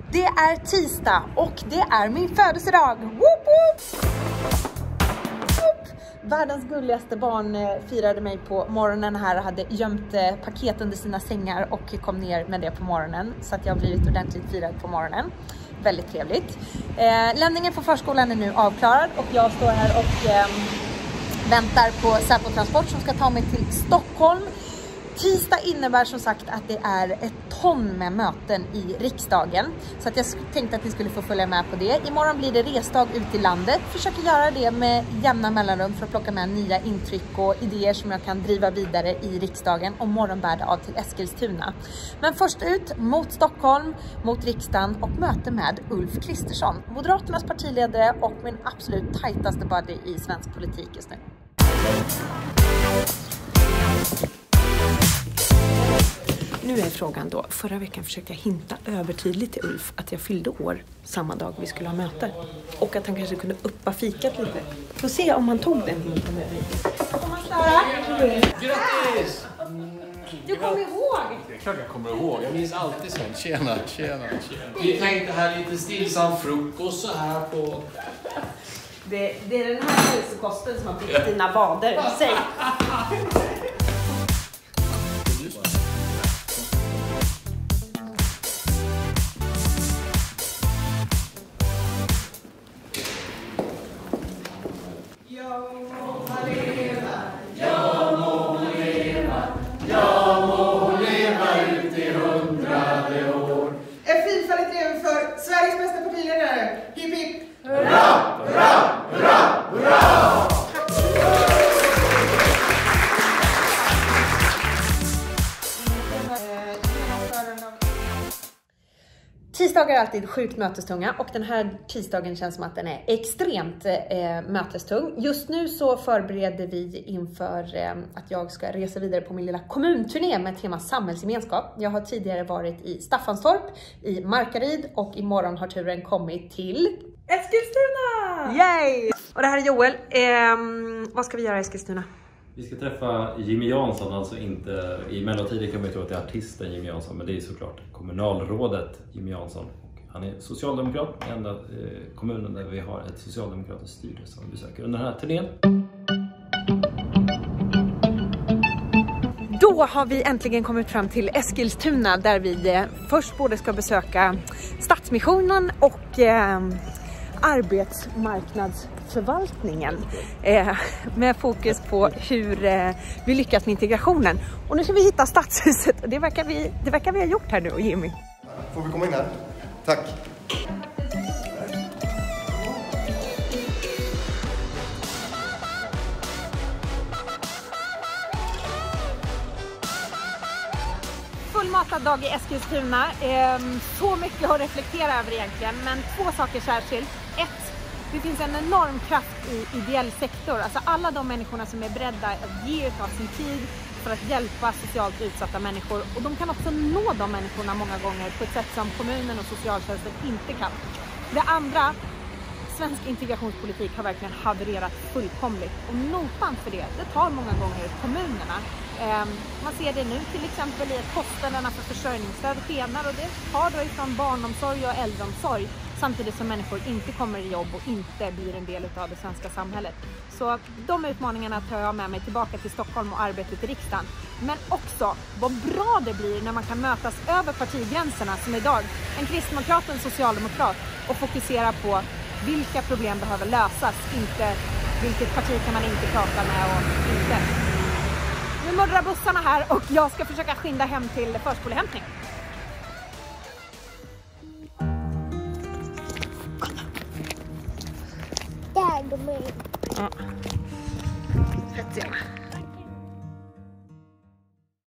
Det är tisdag och det är min födelsedag. Woop woop! Världens gulligaste barn firade mig på morgonen här och hade gömt paket under sina sängar och kom ner med det på morgonen. Så att jag har blivit ordentligt firad på morgonen. Väldigt trevligt. Lämningen på förskolan är nu avklarad och jag står här och väntar på Säpo Transport som ska ta mig till Stockholm. Tisdag innebär som sagt att det är ett ton med möten i riksdagen. Så att jag tänkte att ni skulle få följa med på det. Imorgon blir det resdag ut i landet. Försöker göra det med jämna mellanrum för att plocka med nya intryck och idéer som jag kan driva vidare i riksdagen. Och morgon bär det av till Eskilstuna. Men först ut mot Stockholm, mot riksdagen och möte med Ulf Kristersson. Moderaternas partiledare och min absolut tajtaste buddy i svensk politik just nu. Nu är frågan då, förra veckan försökte jag hinta övertydligt till Ulf att jag fyllde år samma dag vi skulle ha möte. Och att han kanske kunde uppa fikat lite. Får se om han tog den hinten med mig. Får man störa? Grattis! Du kommer ihåg? Det är klart jag kommer ihåg. Jag minns alltid sånt. Tjena. Vi tänkte här lite stillsam frukost så här på... Det är den här hälsokosten som har blivit dina vader. Säg! Sveriges bästa partiledare. Hipp hipp. Hurra, hurra, hurra, hurra! Tisdagar är alltid sjukt mötestunga och den här tisdagen känns som att den är extremt mötestung. Just nu så förbereder vi inför att jag ska resa vidare på min lilla kommunturné med tema samhällsgemenskap. Jag har tidigare varit i Staffanstorp, i Markaryd och imorgon har turen kommit till Eskilstuna! Yay! Och det här är Joel. Vad ska vi göra i Eskilstuna? Vi ska träffa Jimmy Jansson, alltså inte i mellotider kan man ju tro att det är artisten Jimmy Jansson, men det är såklart kommunalrådet Jimmy Jansson. Och han är socialdemokrat, den enda kommunen där vi har ett socialdemokratiskt styre som vi besöker under den här turnén. Då har vi äntligen kommit fram till Eskilstuna där vi först både ska besöka Stadsmissionen och arbetsmarknadsförvaltningen med fokus på hur vi lyckas med integrationen. Och nu ska vi hitta Stadshuset och det verkar vi ha gjort här nu, Jimmy. Får vi komma in här? Tack. Fullmatad dag i Eskilstuna. Så mycket att reflektera över egentligen, men två saker särskilt. Ett, det finns en enorm kraft i ideell sektor. Alltså alla de människorna som är beredda att ge av sin tid för att hjälpa socialt utsatta människor. Och de kan också nå de människorna många gånger på ett sätt som kommunen och socialtjänsten inte kan. Det andra, svensk integrationspolitik har verkligen havererat fullkomligt. Och notan för det tar många gånger kommunerna. Man ser det nu till exempel i att kostnaderna för försörjningsstöd skenar och det tar då ifrån barnomsorg och äldreomsorg samtidigt som människor inte kommer i jobb och inte blir en del av det svenska samhället. Så de utmaningarna tar jag med mig tillbaka till Stockholm och arbetet i riksdagen. Men också vad bra det blir när man kan mötas över partigränserna som idag. En kristdemokrat och en socialdemokrat och fokusera på vilka problem behöver lösas, inte vilket parti kan man inte prata med och inte. Nu muddrar bussarna här och jag ska försöka skynda hem till förskolehämtning. Där går mig. Ja. Fett gärna.